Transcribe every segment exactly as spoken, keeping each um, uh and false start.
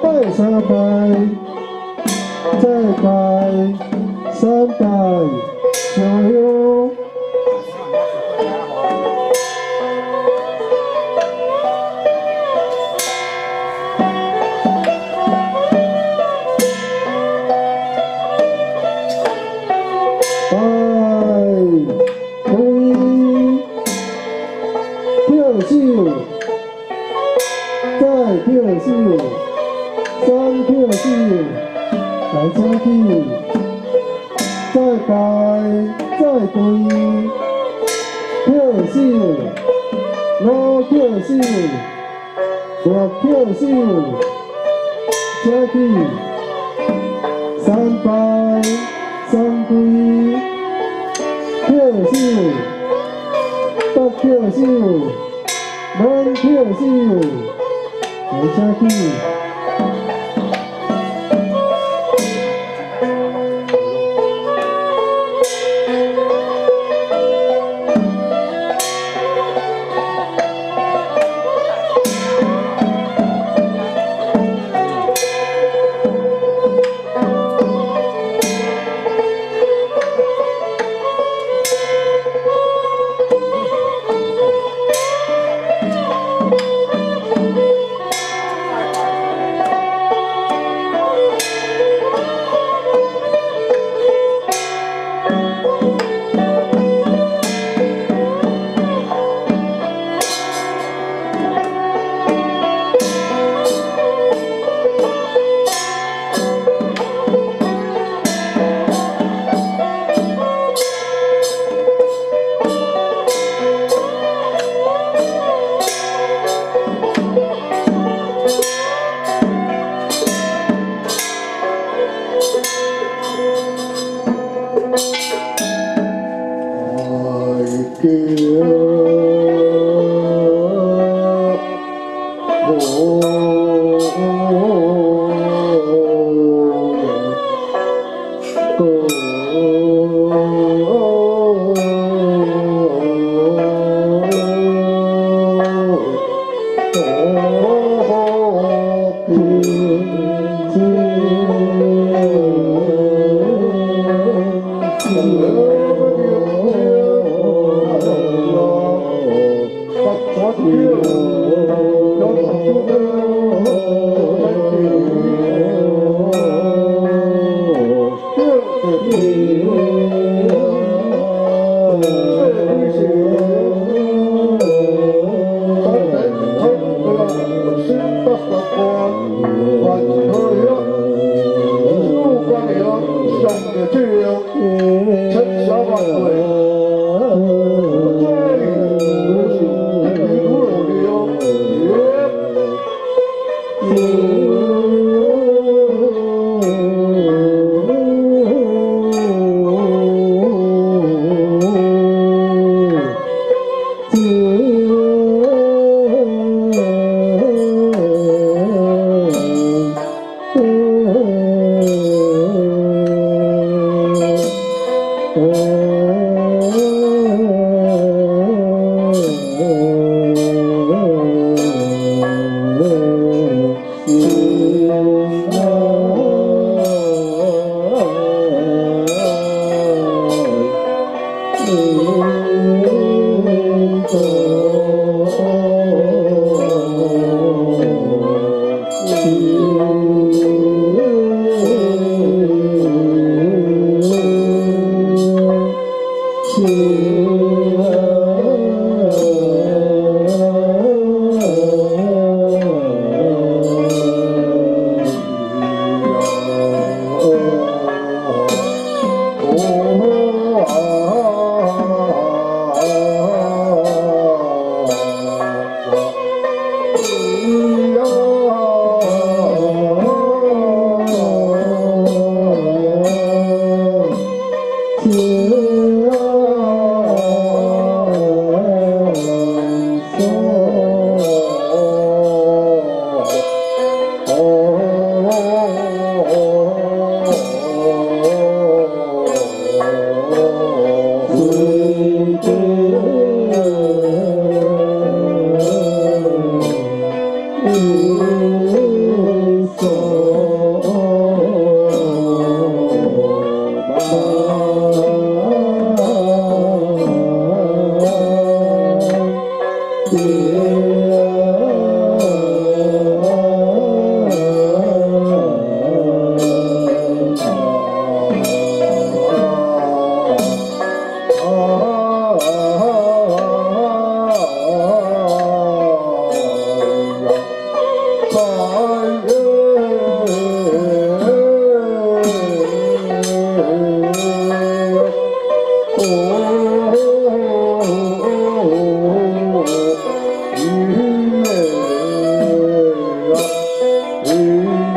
拜三拜，再拜三拜，上香。 跳手，三跳手，来请起，再拜再跪，跳手，五跳手，六跳手，请起，三拜三跪，跳手，八跳手，两跳手。 来请起。 Oh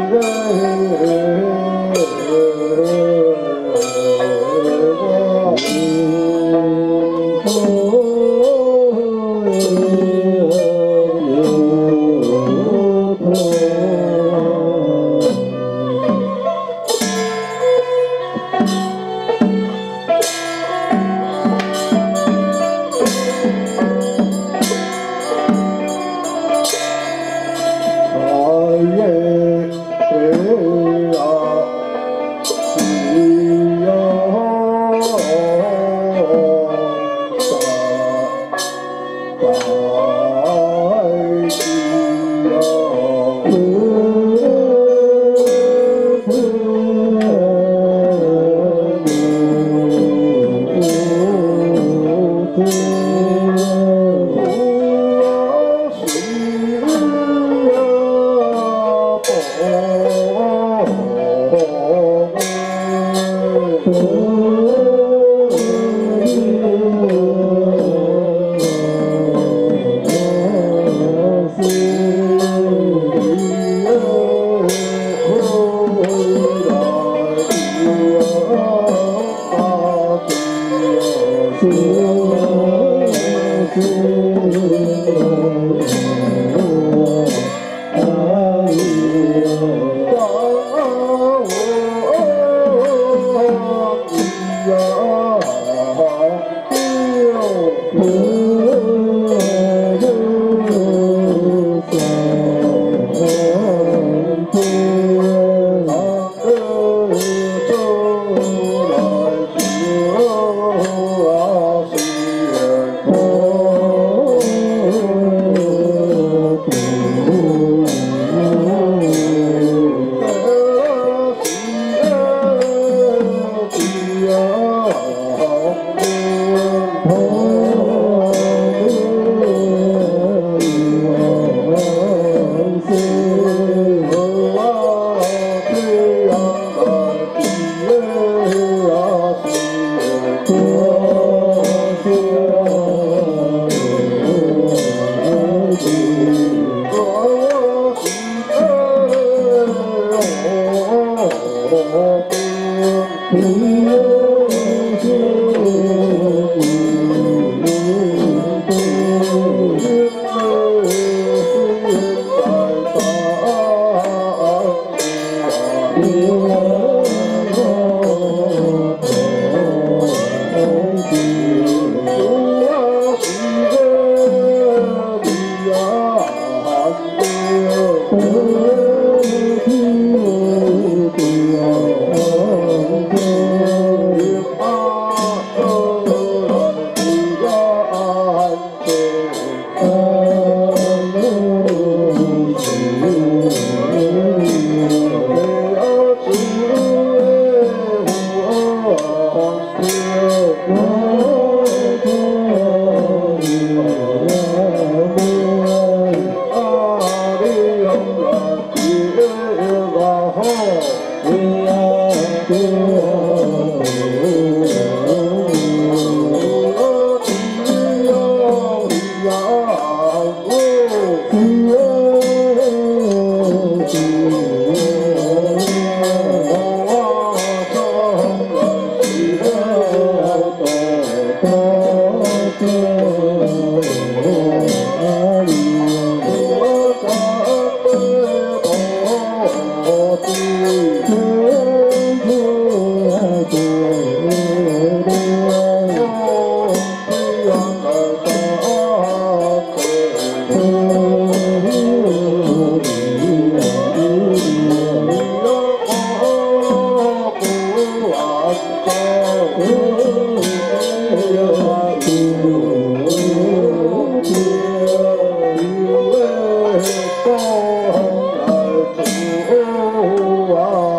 Oh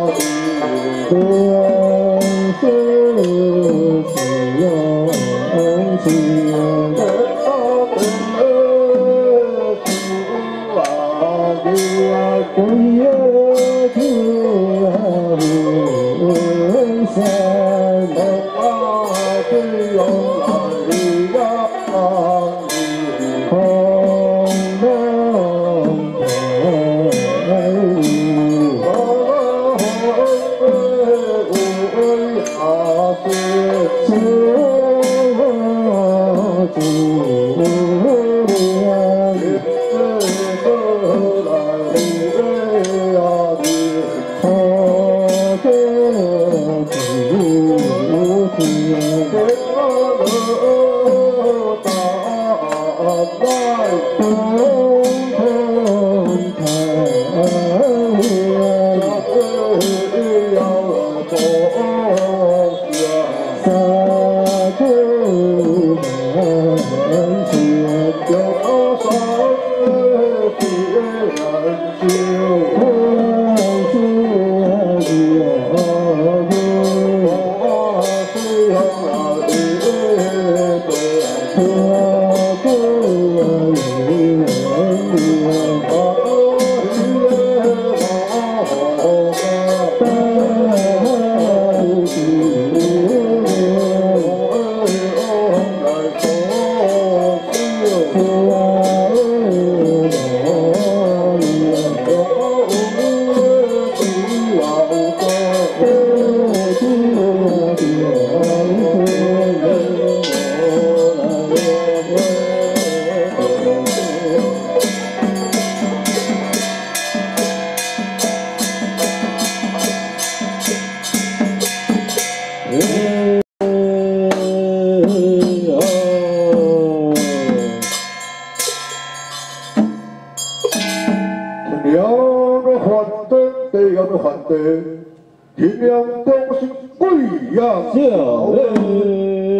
贵阳的反对，天亮中是贵阳小人。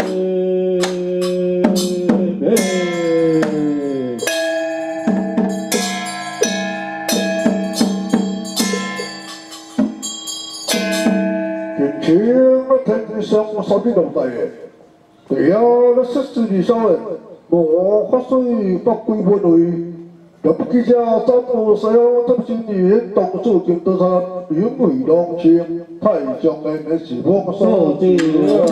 天晴了，天气上稍微冷淡耶。对呀，那十四里少人，我发水把鬼分类。 入记者张无西哦，这今年当初金德山永为龙青，太上的那是风所之人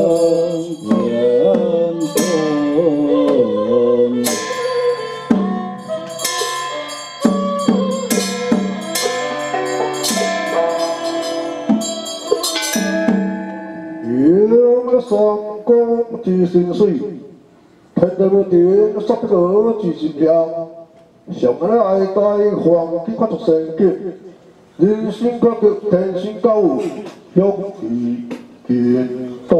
应双公之心水，天地不定，十个之心量。 上个爱戴黄金发出圣经，人生格局天生高，勇气健壮。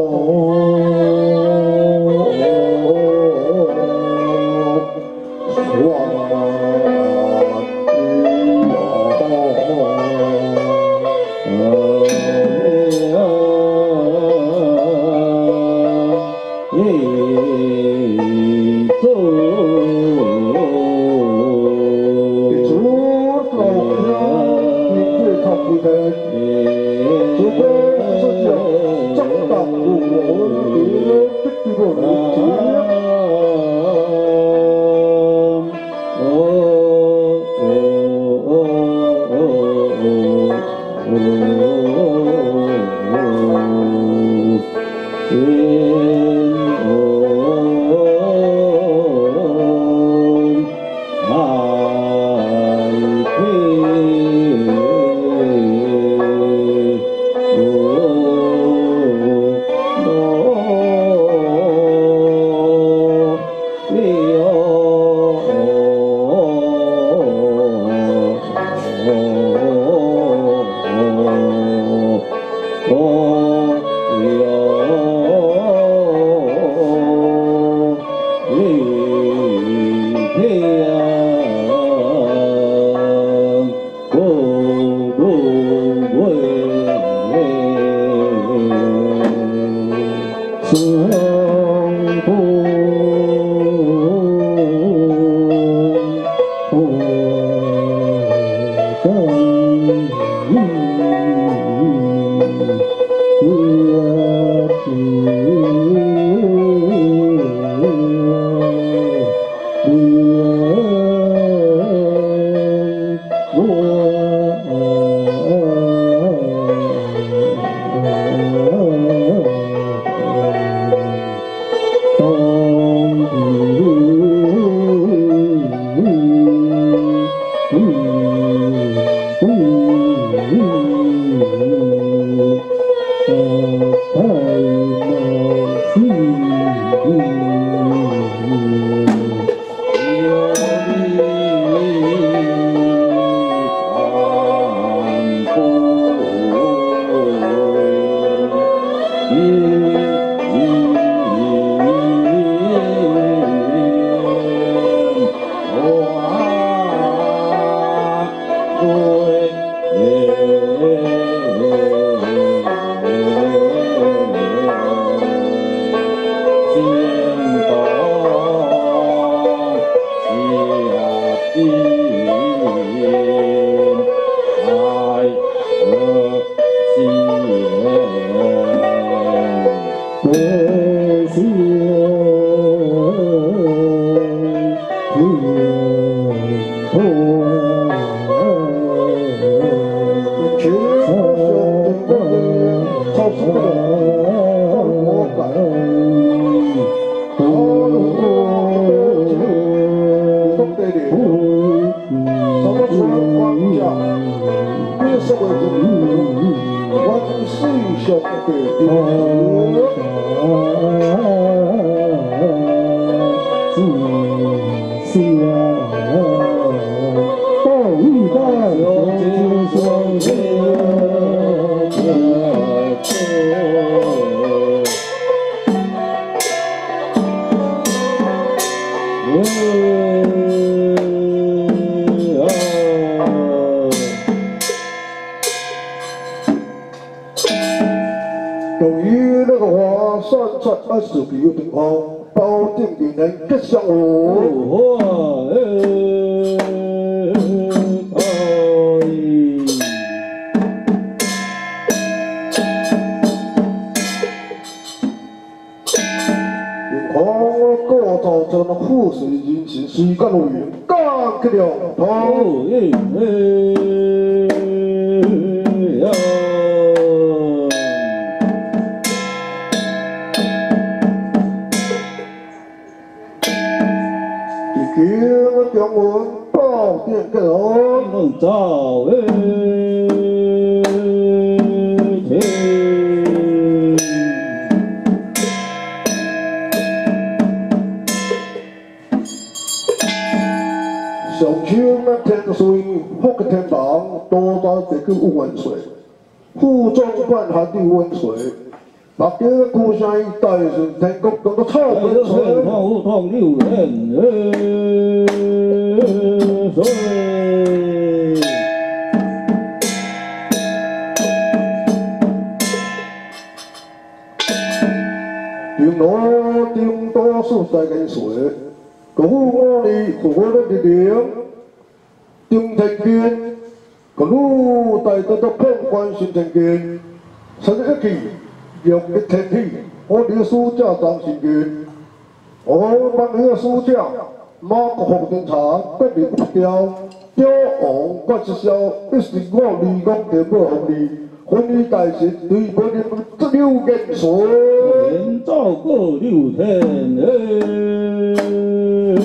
由于那个华山出一时期嘅情况，保证年年吉祥哦。我过造成了富水人情，时间路远，干去了头。一个中文报电个哦， 早上天那天水，福个天堂，多大这个有温水，富中半下的温水。白家故乡大顺天国当个臭温水。 好痛流人水。 用我顶多数在跟水。个我哩我的力量，中天边，个路带得到碰关心天边，甚至一期用的天气，我哋嘅暑假当时间，我班呢个暑假，马个红警察决定不掉，吊红我是笑，一时我离讲就不红利，红利大是对我哋这六件水， 人照过六天诶。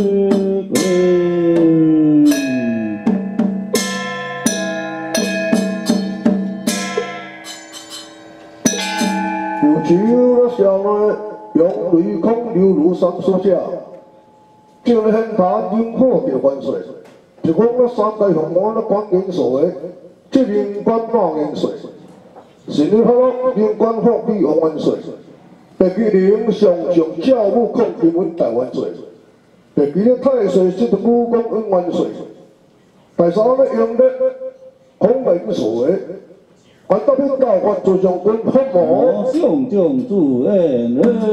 有酒上来，用雷空流入三书下，就来很大引火的关水，就讲那三大红毛那关元水，这灵关马元水，是你看到灵关火比王元水，特别灵上上教务控制稳台湾水，特别咧太岁是武功恩元水，第三咧用咧孔元水。我当兵教法就将军好无？ 上将主恩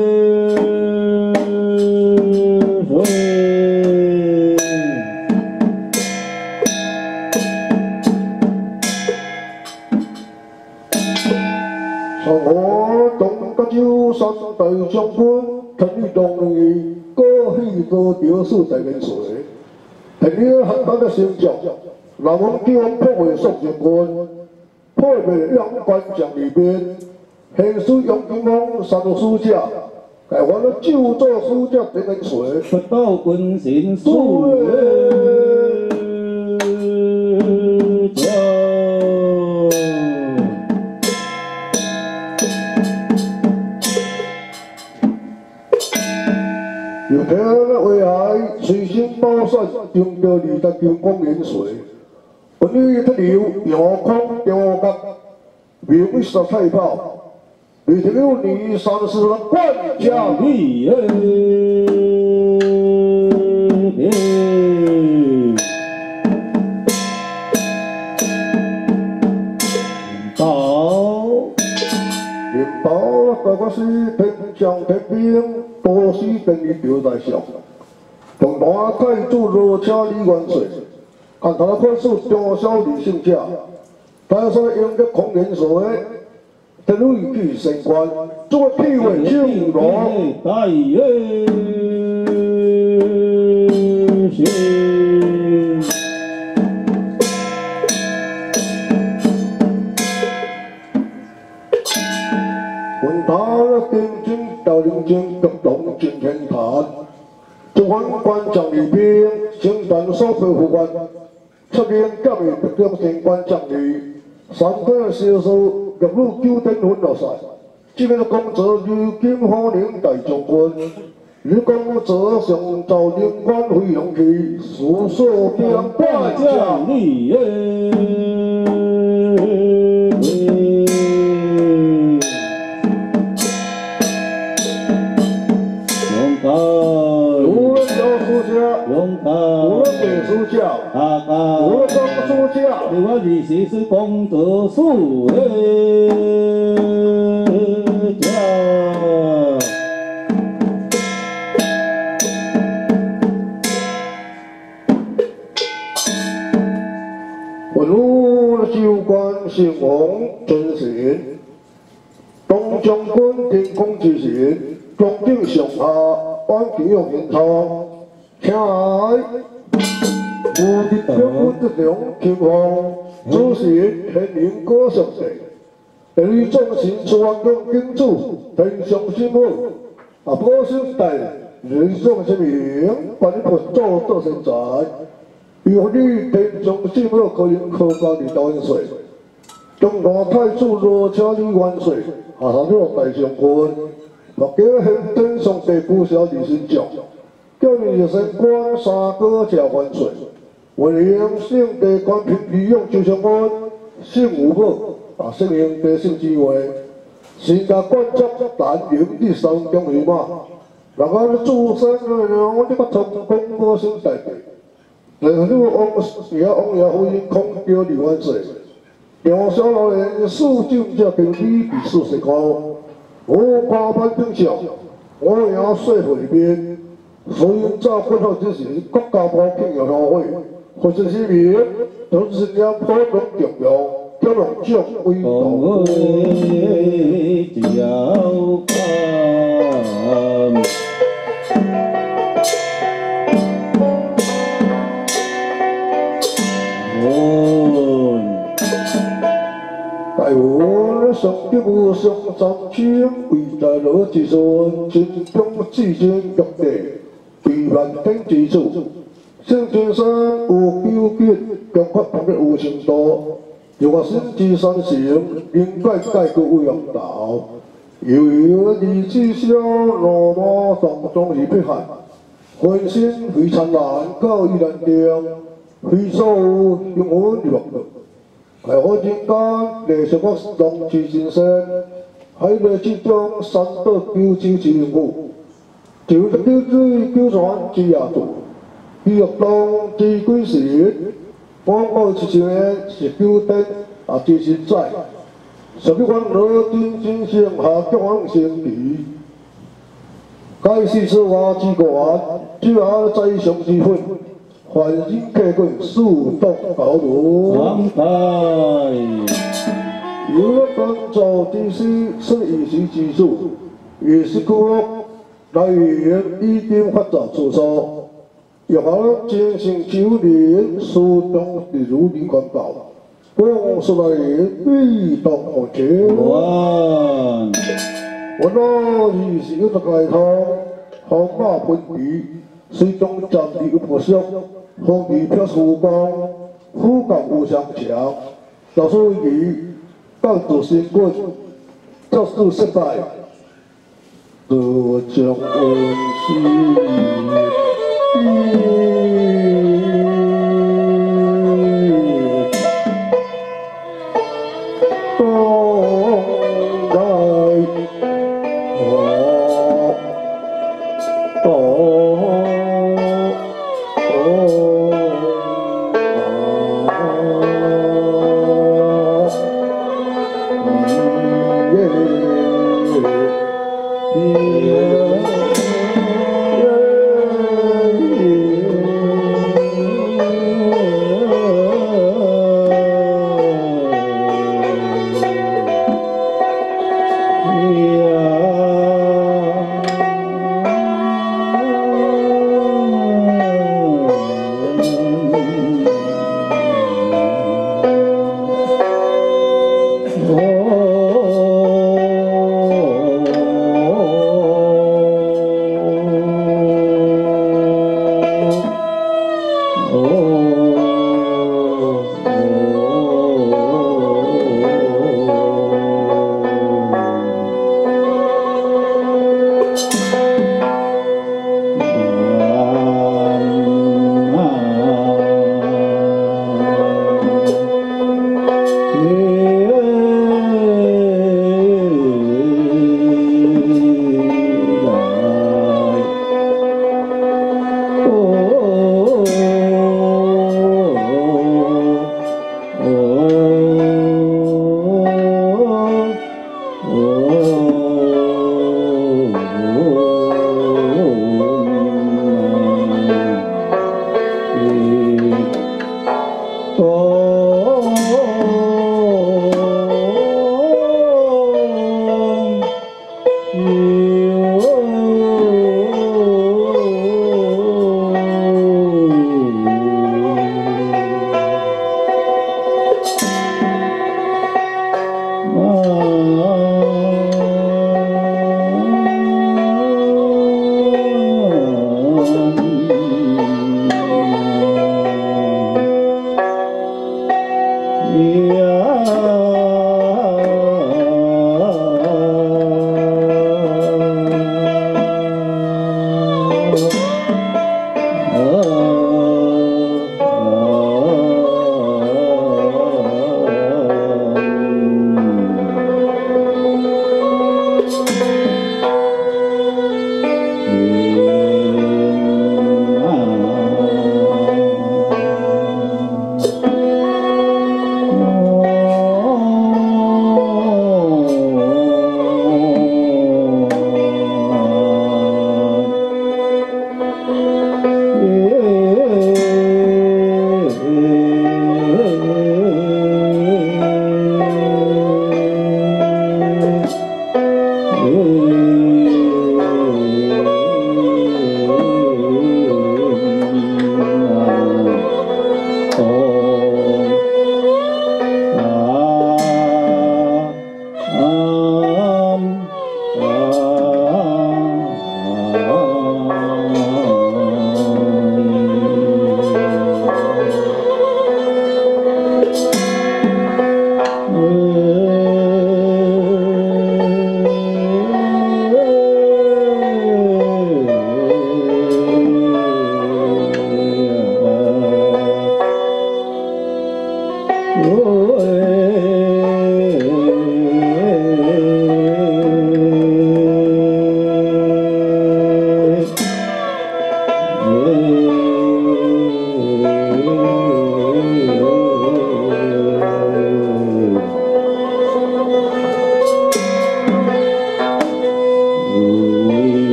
水。上我东个九三大将军，陈立东哩过去多条数在跟随，系你汉人的成就，那我叫我破坏宋将军。破灭两关将里边，现属杨金峰三个书架，台湾的就做书架这根水，不到军神书家。 有天那为爱随心包山，中着你的金光元水。本日他流阳光雕角，名实太炮，你这个你三十了冠家你哎，到领导大概是天降天兵，多是等于丢在小，从大太祖罗车李元水。看他款式中小李姓家，他说用的孔元水，他累计升官，做屁位青罗。 大爷是。问他天津到临京各动进天坛，中环关将里边，清单所配副官。出面今日特将升官奖励，三个销售入入九点分落晒。这个工作如今可能大将军，你工作上就灵官飞龙去，诉说变败将你勇敢，无论有书家，勇敢，无论给书家。啊啊！我当书家，你我二十是公德书诶。 尊神，东将军天空之神，中正上下安吉用人头，请来无敌将军之良天皇，主神天明歌上世，第二众神出王中金主，天上新闻，啊保生代人上之名，把你佛祖做成才。 由你天上新闻可以可加你万岁，中华太子罗请你万岁，下下了大将军，目叫现天上帝不孝二神将，叫你就先关三哥吃万岁，为了圣帝官平培养就相关，圣无宝啊圣兄弟圣之位，先甲官职难迎第三将去嘛，人家诸山啊，我这个成功过生代代。 然后王也王爷夫人空叫李万岁，梁小老人数尽这平地比四十高，我八班兵将，我也说回边，所以在婚后之时，国家保庆有庙会，或者是民，都是将普通重要，叫龙将为道。大王上级无上三千，为大罗之孙，心中至尊玉帝，为万天之主。圣君山有九吉，强发旁的有成多，又话心之三成，应该解决为王道。又有二之小罗马当中而不汉，浑身非灿烂，高于蓝天，非所有永恒的乐。 系我人间历史我龙之先生，喺历史中三德九州之母，九十九水九船之亚度，地狱当之鬼神，光我之前是九灯啊之神在，十一万罗真真相下脚往成敌，该是说话之官，只下在上之分。 凡人客棍速动高路， 王牌。 有当造之师是一时之主，也是国来源已经发展出手，又好进行九年苏东的如临环保，公司来源对动我前。 王。 我那已是一个街头，号码分离，水中站立有不少。 风雨飘曙光，虎感无相强。老师以当主新棍，教书失败，多将恩师。当来，哦哦。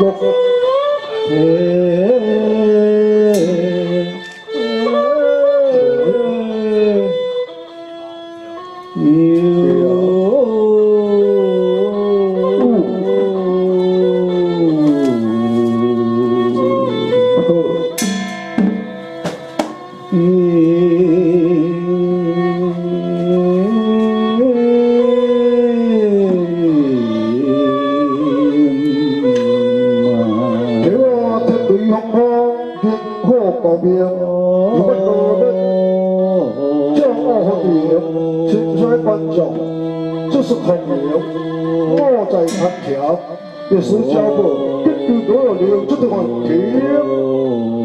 六也是家伙，根据多少年这地方停。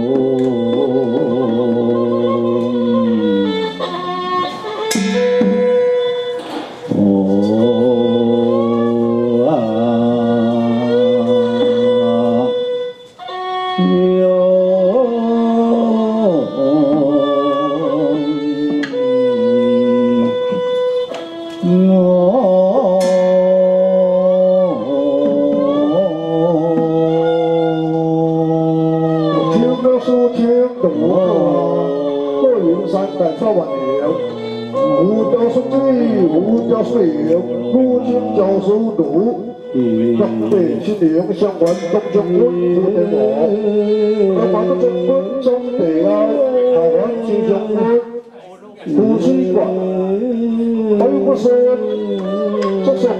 相關公眾官負地我，我把公眾官中地啊，下環市長官副主管，許不信足屬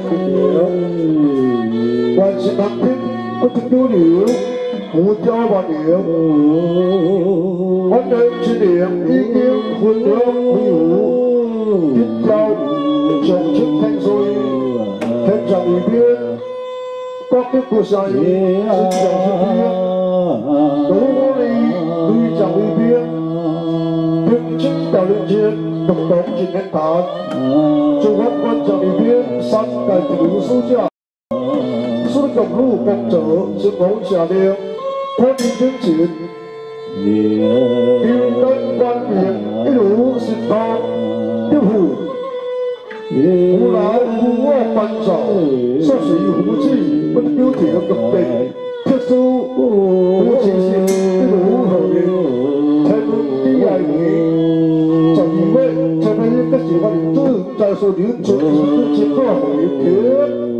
名，還是特別不知丟了，胡椒白了，安陽之年已經換了會戶，結交長青聽水，聽上一邊。各個故事是講述邊，努力對講一邊，平靜到人間，獨當盡天壇，中華關講一邊，三界之路書架，書中路公者是講下了，寬真前，標根關面一路是他一戶。湖南湖沃班上，說是湖記，不標題嘅各地，特殊湖記線一路後面，才能第二年，就以為才能一個喜歡的主在所領出的情況回帖。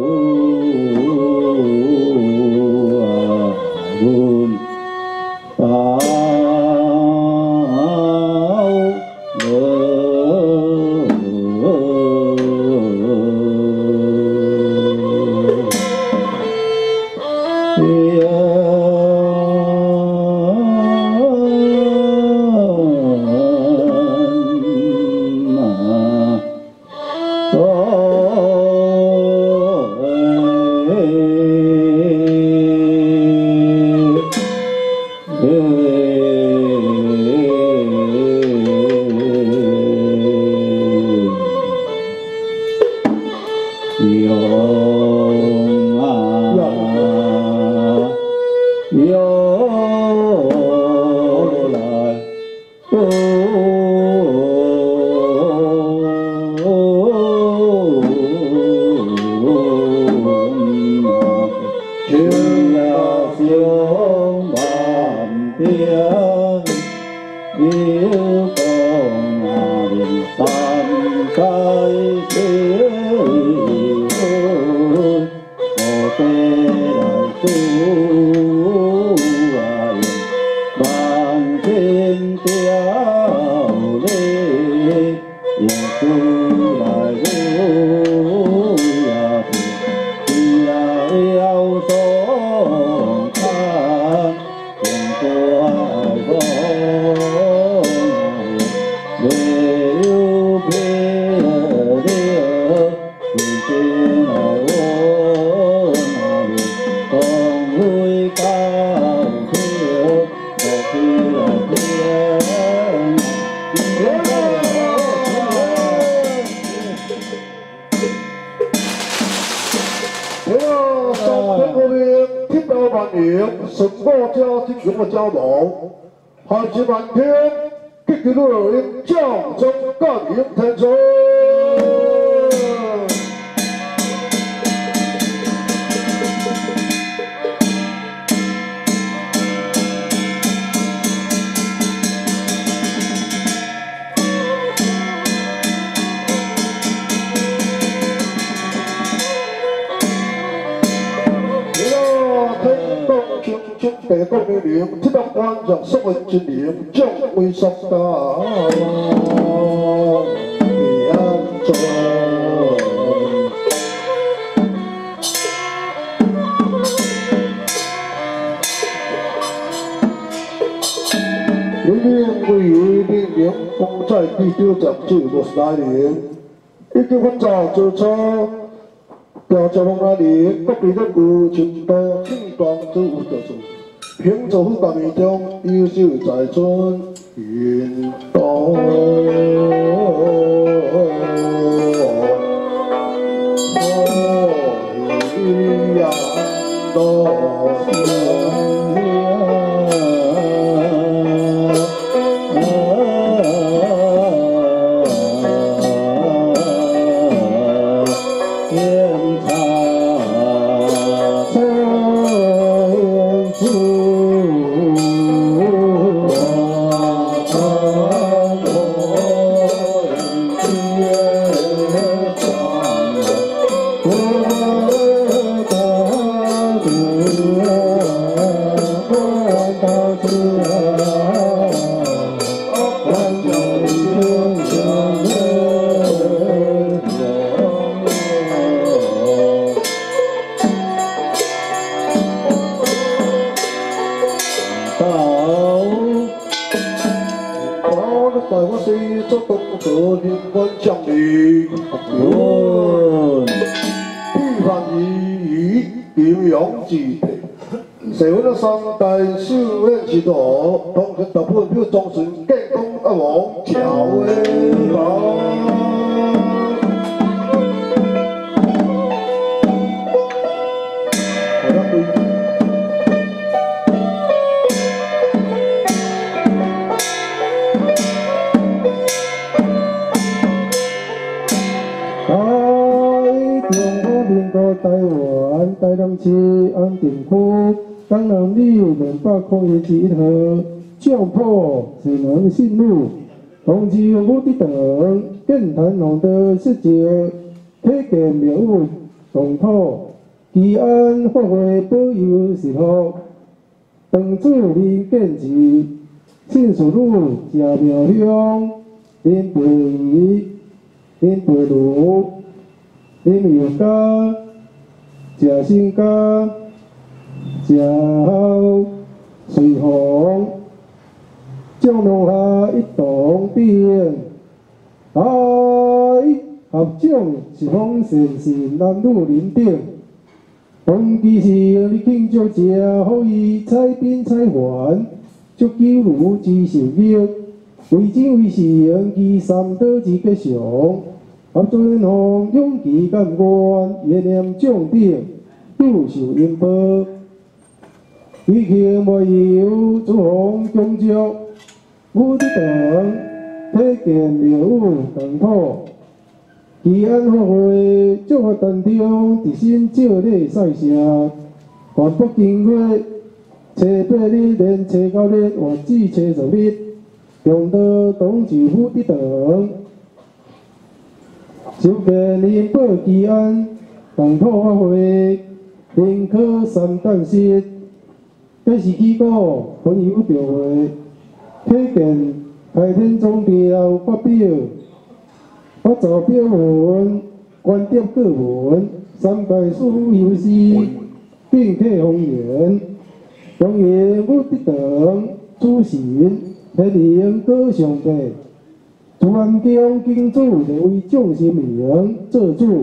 汉字漫天，激起路人将中干营天冲。 第国名人，七百万จากสวรรค์จินิมจงวิสักตาเพียงจง一年为一年风在地丢จากจุดสลายเหรียญอีกที่วันจากจุดช้า掉在风那里，各地的古情多，青光之无得主。平走革命中，优秀在尊云东。一样多。社會的三大修煉之道，當佢特別表裝成健康一往朝威榜。台灣台南市安定區江南里兩百空一之一號，將破只能信路，同志武的等，更談紅的世界，體健苗物動土，吉安發揮保佑時候，當主林建設，新樹路家廟鄉，林培儀，林培路，林有家。食新家，食好隨行，將農下一棟邊，大合掌是方善是南路林頂，當其時你慶祝者可以採邊採環，足球如之受益，為今為成其三德之吉祥。合尊行勇氣甘願，熱念將定，都受因報。以前沒有諸行恭祝，武的等，體健苗物等土。吉安發揮，祝福當中，佇新照禮賽社，全北經月，初八日連初九日，或至初十日，中道董志武的等。就嘅林寶吉安，當土發揮，林科三等式，這是幾個朋友調會，體健開天宗標發表，發造標文，觀點各文，三界書遊戲，並體紅顏，永遠無敵等，主行，體靈各上帝。主安江經主就為眾心名做主，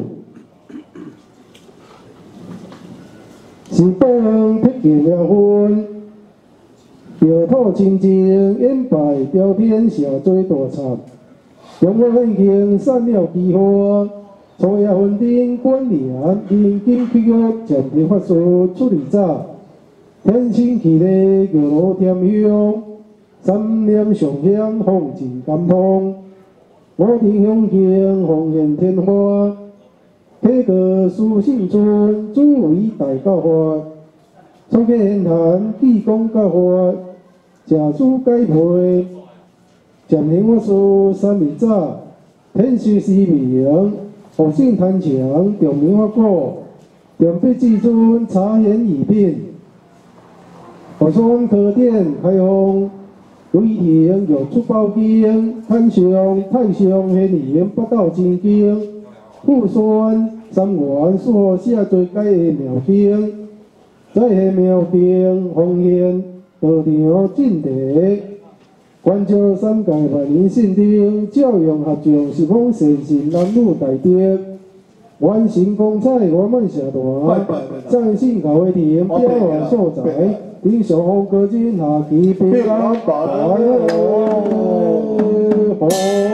是當鐵劍了婚，調土清淨，演bài調天下最大慘。中國憲慶散了奇花，初夜婚頂觀念，臨經契約前提法術處理早，天星起來玉羅添香，三念上香紅盡甘通。我聽向慶紅現天花，體個殊勝尊，主為大教法，初個言談記講教法，假主解配，漸行我書三日早，天師是名，學性貪強，重名法果，重必至尊查顯異品， 华山科店开放雷霆有出包间，探上太上显灵八道真经，富山三元所写最解的妙经，在下妙经奉献道场进地。 关照三界万年圣丁，教养合众是方善信男女大德，完成光彩圆满社团，在信教的殿标案所在，顶上方歌真下期平安快乐福。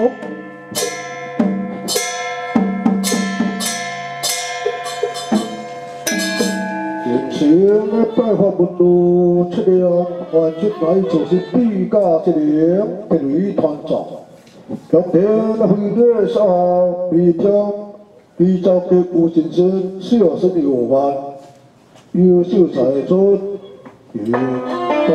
前的拜法门路七量，换出来就是地价一量，一类团长。今天的会议稍后，会将依照给吴先生小生的伙伴，优秀才出运动。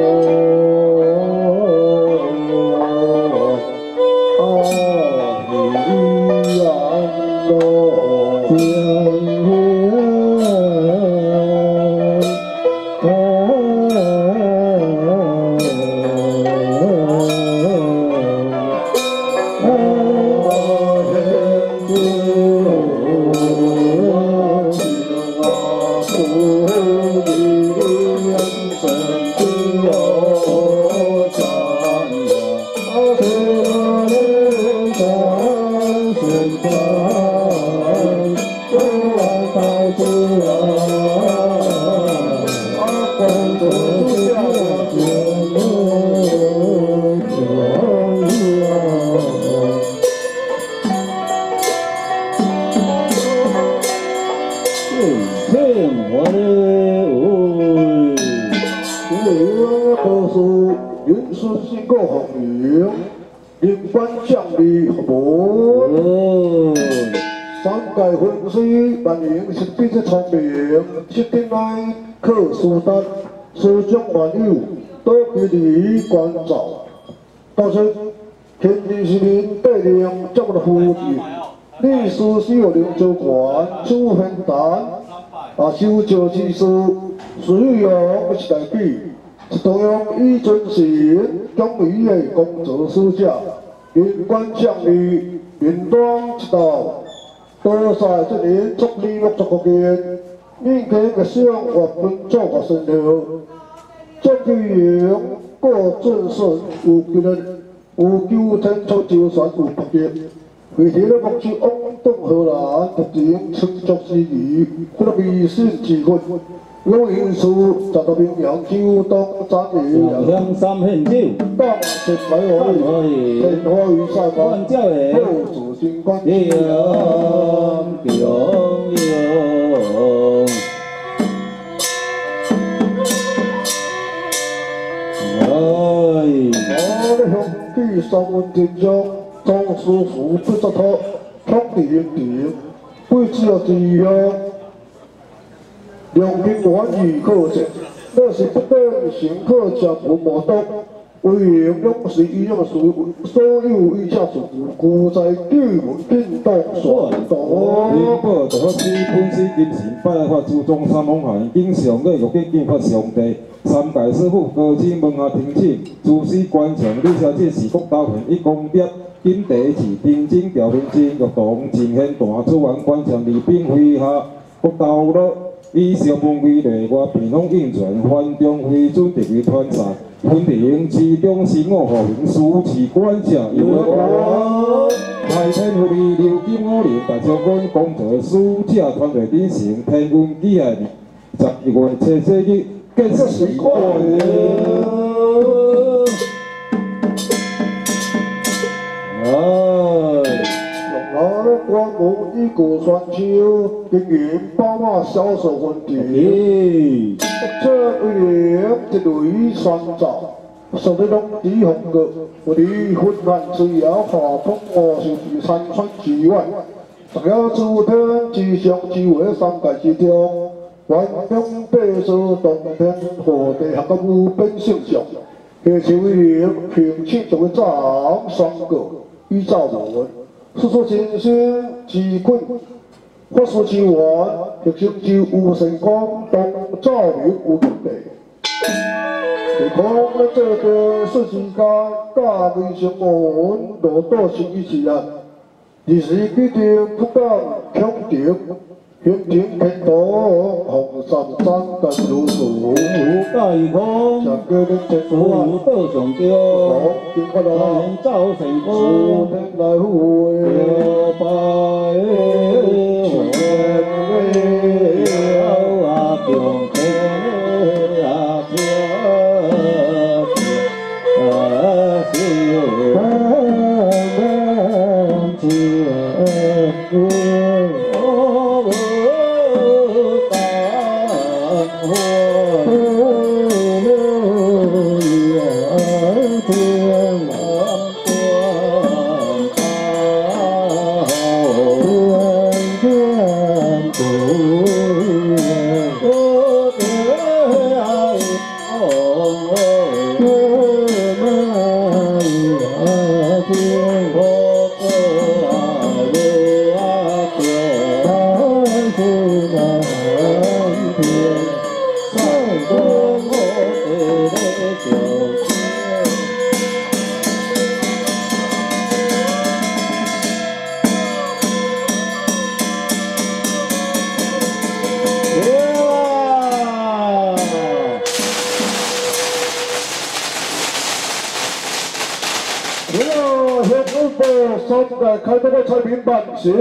七天内克苏丹，师长万有多给你关照。但是天地是人带领这么的福气，历史是有领主管主分担，啊修教之事，虽然不是代表，是同样以尊神奖励的工作使者，人官奖励，人端一道，多晒这年祝你六十个件。 应该个想我们做个生流，这个样过正顺有技能，有九天出就算有不结。为体了目前往东荷兰特点成作事宜，这个微信机会，有因素达到平阳九东展业。 香三献酒， 当食百可以，天花与三万，后主金冠。 阳阳阳。 我的兄弟三文天将，张师傅不着他，冲地应地，为只要志向，良平玩意可惜，那是不等行客将不莫动，为营勇士一样所所有一家属故在巨门变动所动。 你报就好基本是金神拜法祖宗三方海经上个玉经见法上帝。 三界师傅高僧问下听请，诸师观场，你小姐是国刀片一公碟，金地是定睛调平金，玉堂呈现大出完观场二兵麾下，国刀乐以上门为内外平风应传，环中飞准特为团晒，分庭其中是我和平书持观场有我。 太天福利六金五年，大将军公作书者团队典成天运纪下年十二月七夕日。 更是快乐。哎， 用来关门一个山丘，经营宝马销售问题。这一年一类山枣，受得拢地风格，我哋混乱只要化风我是第山川之外，大家主天之上之为三界之中。 万中百数冬天火地合个无本性上，下手为平庆就会早双个依照文，世说真心之困，法术之源，学生之无神光东照明无根地， 你看那这个事情家家为什么多多心一起啊？你是必定不敢强调。 hiện tiếng thành tố hồng sầm sang tận đủ số đại phong chẳng cơ đến thành phố phủ tơ sông tiêu tiếng qua đó thành trao thành số công bên đại hội bài chuyện về áo à kiều thế à kia à siêu em chia khai thác các biến bản xứ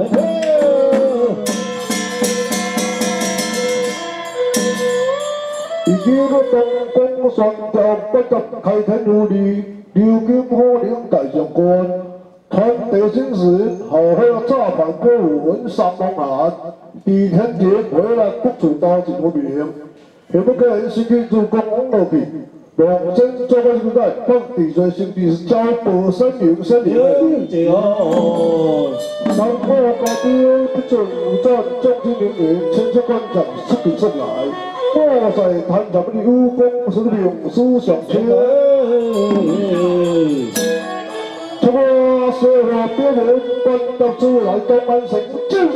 ý kiến của tổng công soạn trọng bất cập khai thác đủ đi điều kim hô điểm tại dòng quân thân tế sinh sử hầu hơi tra phản cơ hữu sang mong hạt đi thân chế với là quốc chủ ta chỉ có biểu hiện bất cứ hình sinh kinh dù công ống đầu kỳ đồng chân cho các chúng ta các tỷ doanh sinh tỷ trao bổ sân những sân điểm sáng cô có tiêu tích trường cho trong thiên điểm đến trên cho quan trọng sức kỳ sân lại cô phải thành 잡은 이후 꼭 선생님 수상체 저거 세워 뼈를 뻔딱 주고 동안 생증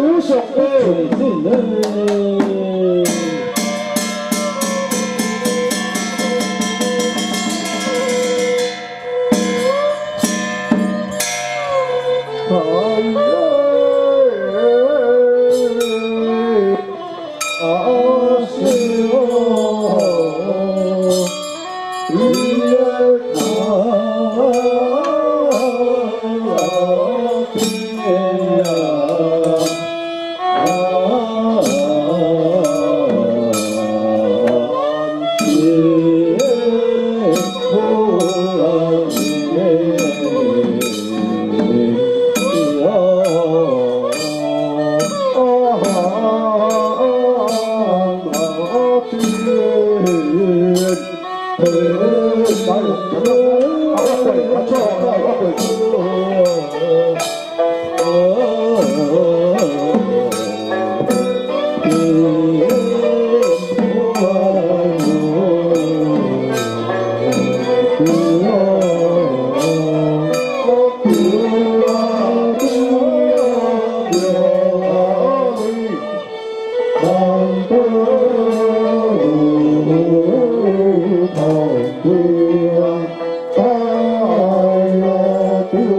우상체 Oh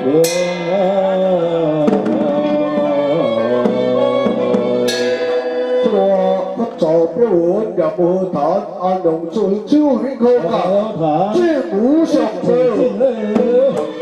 平安。 这个不早标文也不谈，安龙尊就一口我感， 谈最不想进的。 来。